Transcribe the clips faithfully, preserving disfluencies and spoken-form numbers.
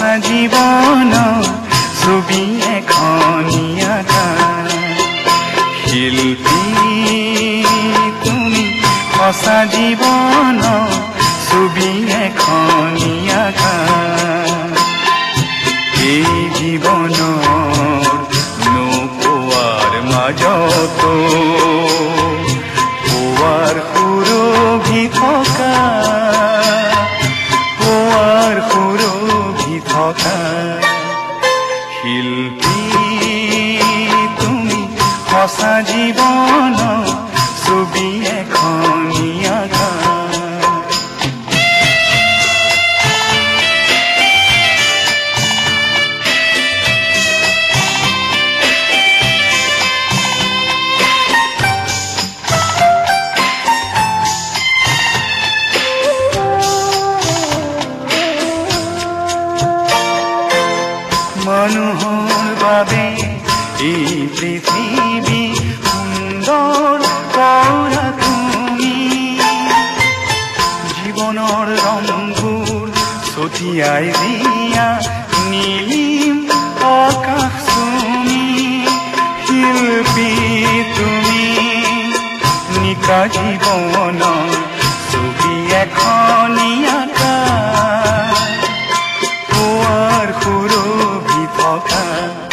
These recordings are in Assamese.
সঁচা জীৱন ছবি এখনি আঁকা শিল্পী তুমি সঁচা জীৱন ছবি এখনি আঁকা এই জীৱনৰ নোপোৱাৰ মাজতো পোৱাৰ সুৰভি থকা পোৱাৰ সুৰভি থকা শিল্পী তুমি সঁচা জীৱন ছবি এখনি আঁকা মানুহৰ বাবে এই পৃথিৱী সুন্দৰ কৰা তুমি জীৱনৰ ৰংবোৰ ছটিয়াই দিয়া নীলিম আকাশ তুমি শিল্পী তুমি নিকা জীৱনৰ ছবি এখনি আঁকা পোৱাৰ সুৰভি থকা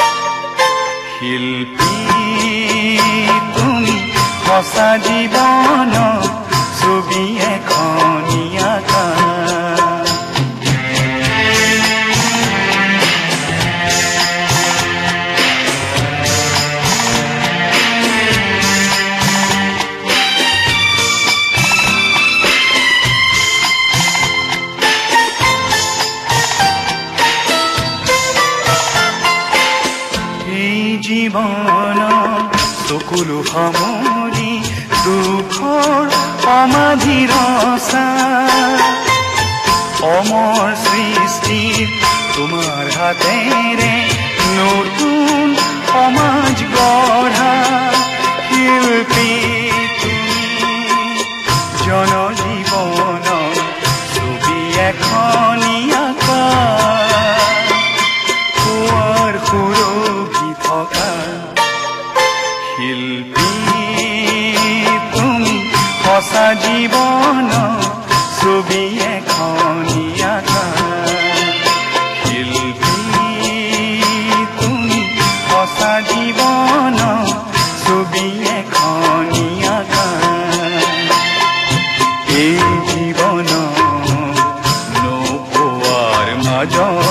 শিল্পী তুমি সঁচা জীৱন ছবি এখনি আঁকা জীৱন সকলো সামৰি দুখৰ সমাধি ৰচা অমৰ সৃষ্টি তোমাৰ হাতেৰে নতুন সমাজ গঢ়া শিল্পী তুমি জনজীৱন ছবি এখনি আঁকা পোৱাৰ সুৰভি থকা শিল্পী তুমি সঁচা জীৱন ছবি এখনি আঁকা শিল্পী তুমি সঁচা জীৱন ছবি এখনি আঁকা এই জীৱন নোপোৱাৰ মাজত